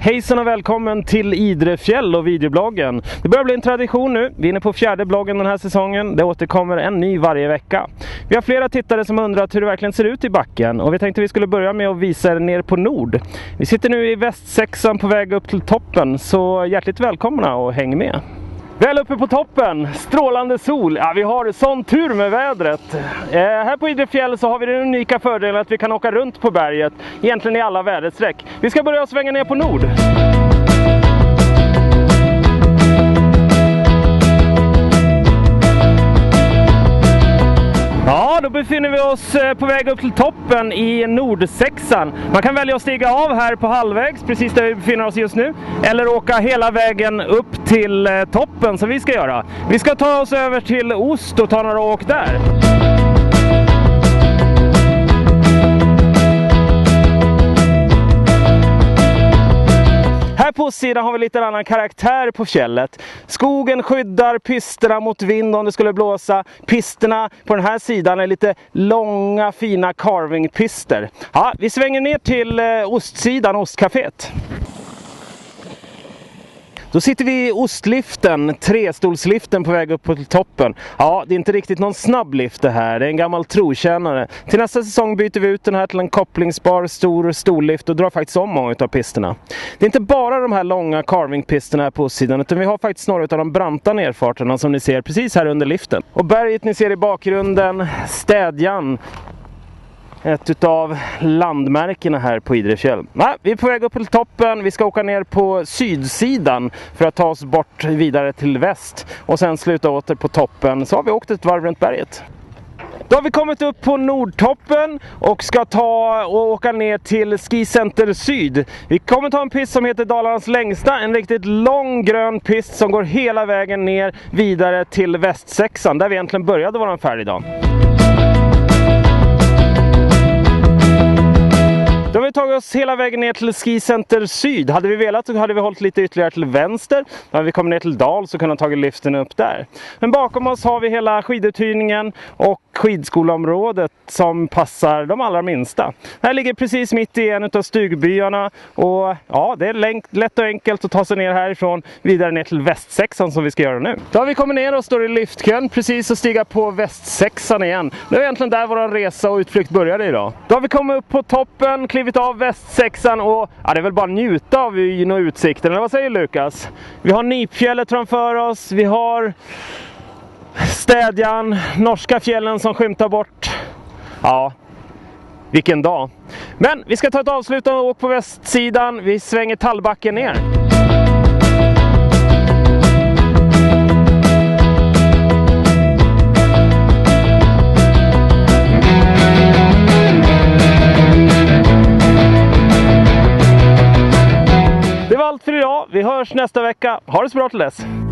Hejsan och välkommen till Idrefjäll och videobloggen. Det börjar bli en tradition nu. Vi är inne på 4:e bloggen den här säsongen. Det återkommer en ny varje vecka. Vi har flera tittare som undrat hur det verkligen ser ut i backen. Och vi tänkte vi skulle börja med att visa er ner på nord. Vi sitter nu i västsexan på väg upp till toppen. Så hjärtligt välkomna och häng med. Väl uppe på toppen, strålande sol. Ja, vi har sån tur med vädret. Här på Idrefjäll så har vi den unika fördelen att vi kan åka runt på berget. Egentligen i alla väderstreck. Vi ska börja svänga ner på nord. Ja, då befinner vi oss på väg upp till toppen i nordsexan. Man kan välja att stiga av här på halvvägs, precis där vi befinner oss just nu. Eller åka hela vägen upp till toppen som vi ska göra. Vi ska ta oss över till Ost och ta några åk där. Här på sidan har vi lite annan karaktär på fjället. Skogen skyddar pisterna mot vind om det skulle blåsa. Pisterna på den här sidan är lite långa fina carvingpister. Ja, vi svänger ner till ostsidan, Ostcaféet. Då sitter vi i Ostliften, trestolsliften på väg upp på toppen. Ja, det är inte riktigt någon snabb lift det här, det är en gammal trotjänare. Till nästa säsong byter vi ut den här till en kopplingsbar stor stollift och drar faktiskt om många av pisterna. Det är inte bara de här långa carvingpisterna här på ostsidan, utan vi har faktiskt några av de branta nerfarterna som ni ser precis här under liften. Och berget ni ser i bakgrunden, Städjan. Ett utav landmärkena här på Idrefjäll. Vi är på väg upp till toppen. Vi ska åka ner på sydsidan för att ta oss bort vidare till väst. Och sen sluta åter på toppen. Så har vi åkt ett varv runt berget. Då har vi kommit upp på Nordtoppen och ska åka ner till Skicenter Syd. Vi kommer ta en pist som heter Dalarnas längsta. En riktigt lång grön pist som går hela vägen ner vidare till västsexan. Där vi egentligen började vara färdig idag. Då har vi tagit oss hela vägen ner till Skicenter Syd. Hade vi velat så hade vi hållit lite ytterligare till vänster. När vi kommer ner till Dal så kunde vi tagit liften upp där. Men bakom oss har vi hela skiduthyrningen och skidskoleområdet som passar de allra minsta. Det här ligger precis mitt i en av stugbyarna. Och ja, det är lätt och enkelt att ta sig ner härifrån vidare ner till västsexan som vi ska göra nu. Då har vi kommit ner och står i liftkön precis och stiga på västsexan igen. Det är egentligen där vår resa och utflykt började idag. Då har vi kommit upp på toppen, klivit av västsexan och ja, det är väl bara njuta av vyn och utsikten. Eller vad säger Lukas? Vi har Nipfjället framför oss, vi har Städjan, norska fjällen som skymtar bort. Ja, vilken dag. Men vi ska ta ett avslut och åka på västsidan. Vi svänger Tallbacken ner. Det var allt för idag. Vi hörs nästa vecka. Ha det så bra till dess.